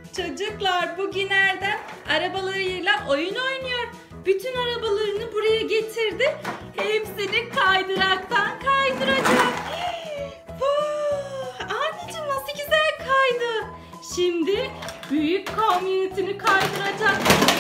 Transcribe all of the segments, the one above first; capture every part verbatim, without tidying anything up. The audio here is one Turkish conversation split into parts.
Çocuklar bugün Erdem arabalarıyla oyun oynuyor. Bütün arabalarını buraya getirdi. Hepsini kaydıraktan kaydıracak. Anneciğim nasıl güzel kaydı. Şimdi büyük kamyonetini kaydıracak.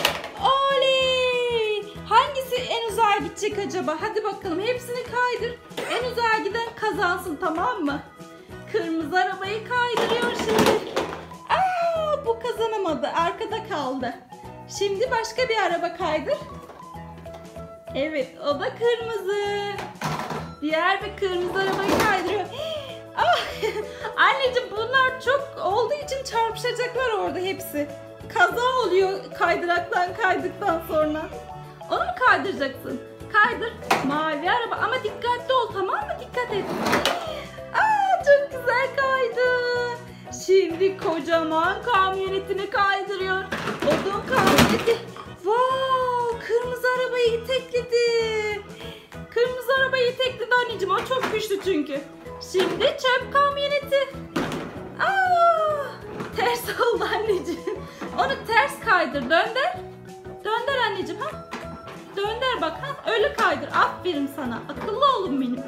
Oley! Hangisi en uzağa gidecek acaba? Hadi bakalım hepsini kaydır. En uzağa giden kazansın, tamam mı? Kırmızı arabayı kaydırıyor şimdi. Aa, bu kazanamadı. Arkada kaldı. Şimdi başka bir araba kaydır. Evet, o da kırmızı. Diğer bir kırmızı arabayı kaydırıyor. Ah, anneciğim bunlar çok olduğu için çarpışacaklar orada hepsi. Kaza oluyor kaydıraktan kaydıktan sonra. Onu mu kaydıracaksın? Kaydır. Mavi araba ama dikkatli ol, tamam mı? Dikkat et. Aa, çok güzel kaydı. Şimdi kocaman kamyonetini kaydırıyor. Odun kamyoneti. Wow, kırmızı arabayı itekledi. Kırmızı arabayı itekledi anneciğim. O çok güçlü çünkü. Şimdi çöp kamyoneti. Aa, ters oldu anneciğim. Onu ters kaydır. Dönder. Dönder anneciğim. Ha? Dönder bak. Ha? Öyle kaydır. Aferin sana. Akıllı oğlum benim.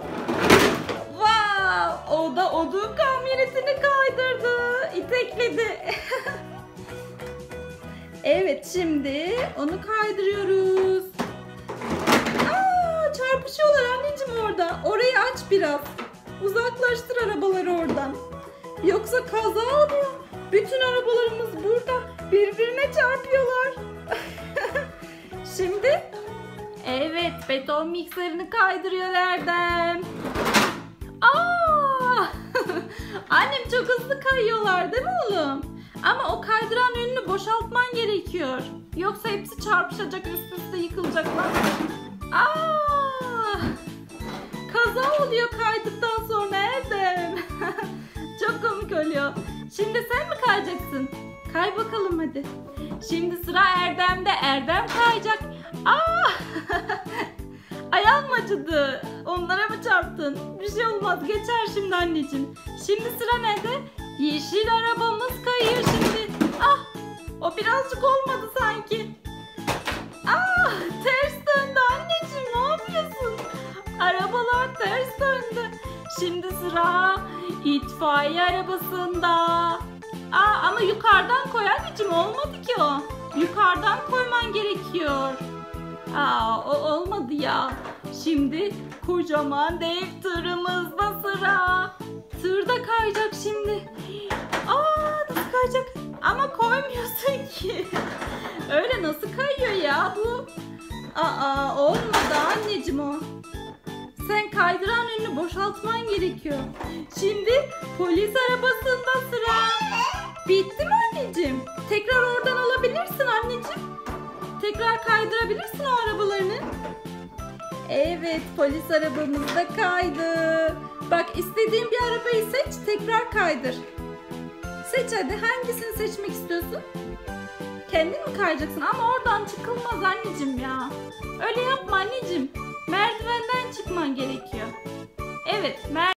Wow, o da odun kamyonetini kaydırdı. İtekledi. Evet, şimdi onu kaydırıyoruz. Aa, çarpışıyorlar anneciğim orada. Orayı aç biraz. Uzaklaştır arabaları oradan. Yoksa kaza oluyor. Bütün arabalarımız burada. Birbirine çarpıyorlar. Şimdi evet, beton mikserini kaydırıyor Erdem. Aa! Annem çok hızlı kayıyorlar değil mi oğlum? Ama o kaydıran önünü boşaltman gerekiyor. Yoksa hepsi çarpışacak, üst üste yıkılacaklar. Aa! Kaza oluyor kaydıktan sonra Erdem. Çok komik oluyor. Şimdi sen mi kayacaksın? Kay bakalım hadi. Şimdi sıra Erdem'de. Erdem kayacak. Aa! Ayağın mı acıdı? Onlara mı çarptın? Bir şey olmaz. Geçer şimdi anneciğim. Şimdi sıra nerede? Yeşil arabamız kayıyor şimdi. Ah! O birazcık olmadı sanki. Ah! Ters döndü anneciğim. Ne yapıyorsun? Arabalar ters döndü. Şimdi sıra itfaiye arabasında. Aa, ama yukarıdan koy anneciğim. Olmadı ki o. Yukarıdan koyman gerekiyor. Aa, o olmadı ya. Şimdi kocaman dev tırımızda sıra. Tır da kayacak şimdi. Aa, nasıl kayacak? Ama koymuyorsun ki. Öyle nasıl kayıyor ya bu? Aa, olmadı anneciğim o. Sen kaydıran önünü boşaltman gerekiyor. Şimdi polis arabasında sıra. Bitti mi anneciğim? Tekrar oradan alabilirsin anneciğim. Tekrar kaydırabilirsin o arabalarını. Evet, polis arabamız da kaydı. Bak, istediğin bir arabayı seç, tekrar kaydır. Seç hadi, hangisini seçmek istiyorsun? Kendin mi kayacaksın? Ama oradan çıkılmaz anneciğim ya. Öyle yapma anneciğim. Merdivenden çıkman gerekiyor. Evet, mer